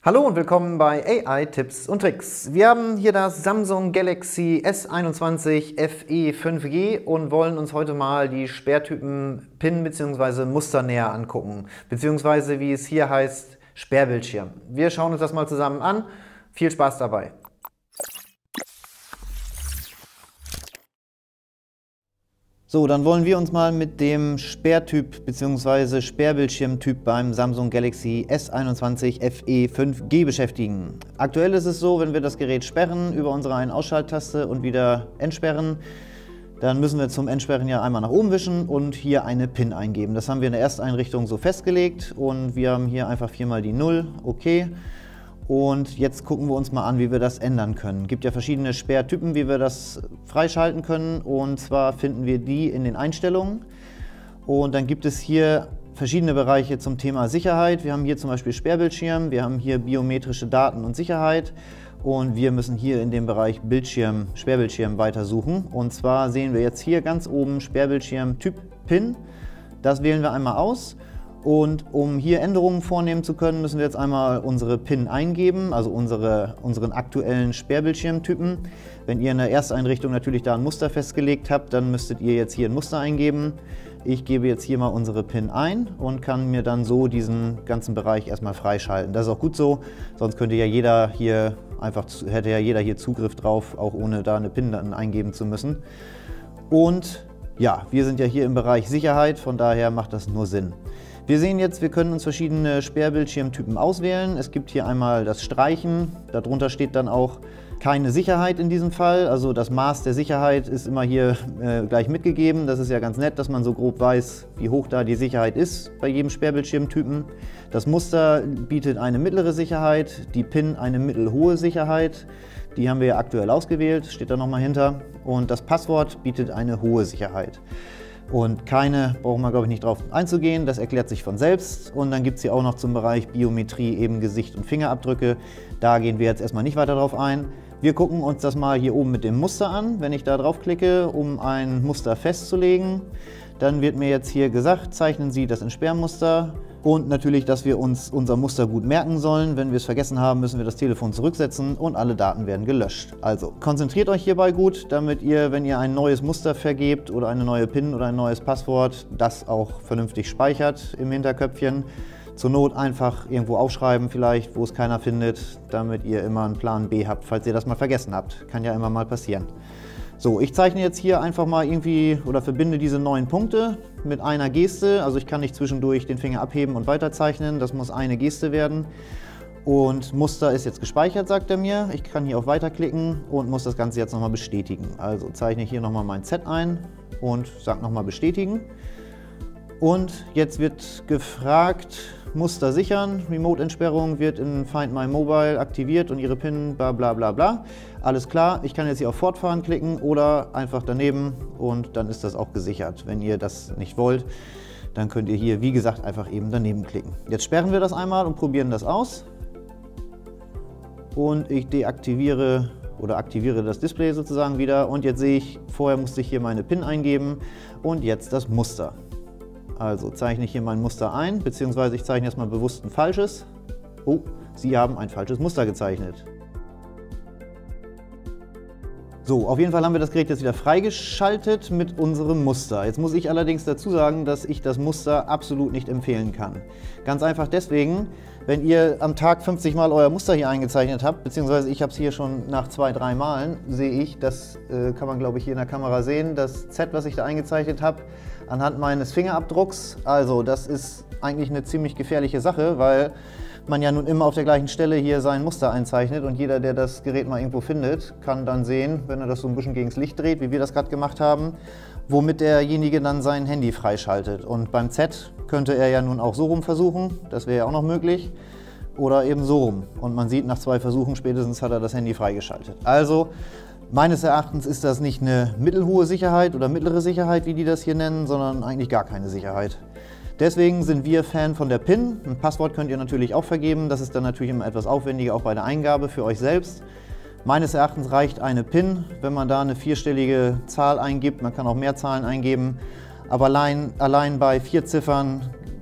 Hallo und willkommen bei AI Tipps und Tricks. Wir haben hier das Samsung Galaxy S21 FE 5G und wollen uns heute mal die Sperrtypen PIN bzw. Muster näher angucken, beziehungsweise wie es hier heißt, Sperrbildschirm. Wir schauen uns das mal zusammen an. Viel Spaß dabei! So, dann wollen wir uns mal mit dem Sperrtyp bzw. Sperrbildschirmtyp beim Samsung Galaxy S21 FE 5G beschäftigen. Aktuell ist es so, wenn wir das Gerät sperren über unsere Ein- und Ausschalttaste und wieder entsperren, dann müssen wir zum Entsperren ja einmal nach oben wischen und hier eine PIN eingeben. Das haben wir in der Ersteinrichtung so festgelegt und wir haben hier einfach viermal die 0, okay. Und jetzt gucken wir uns mal an, wie wir das ändern können. Es gibt ja verschiedene Sperrtypen, wie wir das freischalten können. Und zwar finden wir die in den Einstellungen. Und dann gibt es hier verschiedene Bereiche zum Thema Sicherheit. Wir haben hier zum Beispiel Sperrbildschirm, wir haben hier biometrische Daten und Sicherheit. Und wir müssen hier in dem Bereich Sperrbildschirm weitersuchen. Und zwar sehen wir jetzt hier ganz oben Sperrbildschirm Typ PIN. Das wählen wir einmal aus. Und um hier Änderungen vornehmen zu können, müssen wir jetzt einmal unsere PIN eingeben, also unseren aktuellen Sperrbildschirmtypen. Wenn ihr in der Ersteinrichtung natürlich da ein Muster festgelegt habt, dann müsstet ihr jetzt hier ein Muster eingeben. Ich gebe jetzt hier mal unsere PIN ein und kann mir dann so diesen ganzen Bereich erstmal freischalten. Das ist auch gut so, sonst hätte ja jeder hier Zugriff drauf, auch ohne da eine PIN dann eingeben zu müssen. Und ja, wir sind ja hier im Bereich Sicherheit, von daher macht das nur Sinn. Wir sehen jetzt, wir können uns verschiedene Sperrbildschirmtypen auswählen. Es gibt hier einmal das Streichen, darunter steht dann auch keine Sicherheit in diesem Fall. Also das Maß der Sicherheit ist immer hier gleich mitgegeben. Das ist ja ganz nett, dass man so grob weiß, wie hoch da die Sicherheit ist bei jedem Sperrbildschirmtypen. Das Muster bietet eine mittlere Sicherheit, die PIN eine mittelhohe Sicherheit. Die haben wir ja aktuell ausgewählt, steht da nochmal hinter. Und das Passwort bietet eine hohe Sicherheit. Und keine, brauchen wir glaube ich nicht drauf einzugehen, das erklärt sich von selbst. Und dann gibt es hier auch noch zum Bereich Biometrie eben Gesicht und Fingerabdrücke. Da gehen wir jetzt erstmal nicht weiter drauf ein. Wir gucken uns das mal hier oben mit dem Muster an. Wenn ich da drauf klicke, um ein Muster festzulegen, dann wird mir jetzt hier gesagt, zeichnen Sie das Entsperrmuster. Und natürlich, dass wir uns unser Muster gut merken sollen. Wenn wir es vergessen haben, müssen wir das Telefon zurücksetzen und alle Daten werden gelöscht. Also konzentriert euch hierbei gut, damit ihr, wenn ihr ein neues Muster vergebt oder eine neue PIN oder ein neues Passwort, das auch vernünftig speichert im Hinterköpfchen. Zur Not einfach irgendwo aufschreiben vielleicht, wo es keiner findet, damit ihr immer einen Plan B habt, falls ihr das mal vergessen habt. Kann ja immer mal passieren. So, ich zeichne jetzt hier einfach mal irgendwie oder verbinde diese 9 Punkte mit einer Geste. Also ich kann nicht zwischendurch den Finger abheben und weiterzeichnen. Das muss eine Geste werden. Und Muster ist jetzt gespeichert, sagt er mir. Ich kann hier auf Weiter klicken und muss das Ganze jetzt nochmal bestätigen. Also zeichne ich hier nochmal mein Z ein und sage nochmal bestätigen. Und jetzt wird gefragt, Muster sichern, Remote-Entsperrung wird in Find My Mobile aktiviert und Ihre PIN bla bla bla bla. Alles klar, ich kann jetzt hier auf Fortfahren klicken oder einfach daneben und dann ist das auch gesichert. Wenn ihr das nicht wollt, dann könnt ihr hier, wie gesagt, einfach eben daneben klicken. Jetzt sperren wir das einmal und probieren das aus. Und ich deaktiviere oder aktiviere das Display sozusagen wieder und jetzt sehe ich, vorher musste ich hier meine PIN eingeben und jetzt das Muster. Also zeichne ich hier mein Muster ein, beziehungsweise ich zeichne erstmal bewusst ein falsches. Oh, Sie haben ein falsches Muster gezeichnet. So, auf jeden Fall haben wir das Gerät jetzt wieder freigeschaltet mit unserem Muster. Jetzt muss ich allerdings dazu sagen, dass ich das Muster absolut nicht empfehlen kann. Ganz einfach deswegen, wenn ihr am Tag 50 Mal euer Muster hier eingezeichnet habt, beziehungsweise ich habe es hier schon nach 2-3 Malen, sehe ich, das kann man glaube ich hier in der Kamera sehen, das Z, was ich da eingezeichnet habe, anhand meines Fingerabdrucks. Also das ist eigentlich eine ziemlich gefährliche Sache, weil man ja nun immer auf der gleichen Stelle hier sein Muster einzeichnet und jeder, der das Gerät mal irgendwo findet, kann dann sehen, wenn er das so ein bisschen gegen das Licht dreht, wie wir das gerade gemacht haben, womit derjenige dann sein Handy freischaltet. Und beim Z könnte er ja nun auch so rum versuchen, das wäre ja auch noch möglich, oder eben so rum. Und man sieht, nach 2 Versuchen spätestens hat er das Handy freigeschaltet. Also meines Erachtens ist das nicht eine mittelhohe Sicherheit oder mittlere Sicherheit, wie die das hier nennen, sondern eigentlich gar keine Sicherheit. Deswegen sind wir Fan von der PIN. Ein Passwort könnt ihr natürlich auch vergeben. Das ist dann natürlich immer etwas aufwendiger, auch bei der Eingabe für euch selbst. Meines Erachtens reicht eine PIN, wenn man da eine 4-stellige Zahl eingibt. Man kann auch mehr Zahlen eingeben. Aber allein bei 4 Ziffern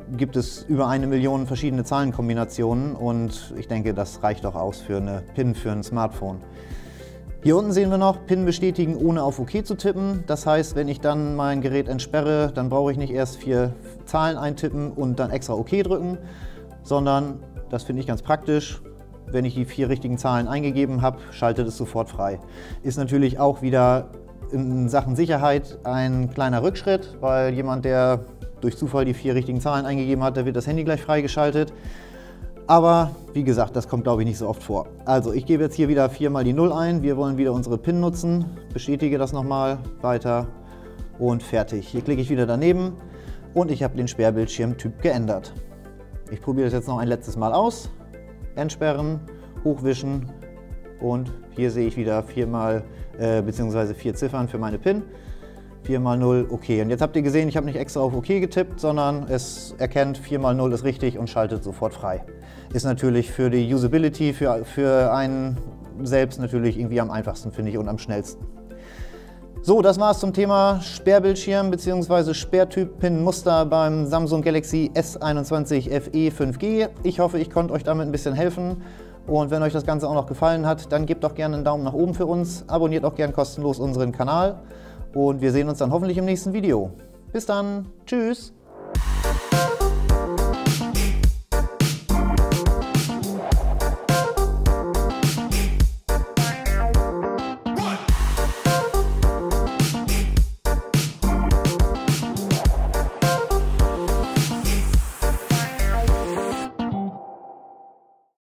gibt es über 1 Million verschiedene Zahlenkombinationen und ich denke, das reicht auch aus für eine PIN für ein Smartphone. Hier unten sehen wir noch PIN bestätigen, ohne auf OK zu tippen. Das heißt, wenn ich dann mein Gerät entsperre, dann brauche ich nicht erst 4 Zahlen eintippen und dann extra OK drücken, sondern das finde ich ganz praktisch. Wenn ich die 4 richtigen Zahlen eingegeben habe, schaltet es sofort frei. Ist natürlich auch wieder in Sachen Sicherheit ein kleiner Rückschritt, weil jemand, der durch Zufall die 4 richtigen Zahlen eingegeben hat, der wird das Handy gleich freigeschaltet. Aber wie gesagt, das kommt, glaube ich, nicht so oft vor. Also ich gebe jetzt hier wieder 4 mal die 0 ein. Wir wollen wieder unsere PIN nutzen. Bestätige das nochmal, weiter und fertig. Hier klicke ich wieder daneben und ich habe den Sperrbildschirmtyp geändert. Ich probiere das jetzt noch ein letztes Mal aus. Entsperren, hochwischen und hier sehe ich wieder 4 Ziffern für meine PIN. 4 mal 0, okay. Und jetzt habt ihr gesehen, ich habe nicht extra auf OK getippt, sondern es erkennt 4 mal 0 ist richtig und schaltet sofort frei. Ist natürlich für die Usability, für einen selbst natürlich irgendwie am einfachsten, finde ich, und am schnellsten. So, das war es zum Thema Sperrbildschirm bzw. Sperrtyp-PIN-Muster beim Samsung Galaxy S21 FE 5G. Ich hoffe, ich konnte euch damit ein bisschen helfen. Und wenn euch das Ganze auch noch gefallen hat, dann gebt doch gerne einen Daumen nach oben für uns. Abonniert auch gerne kostenlos unseren Kanal. Und wir sehen uns dann hoffentlich im nächsten Video. Bis dann. Tschüss.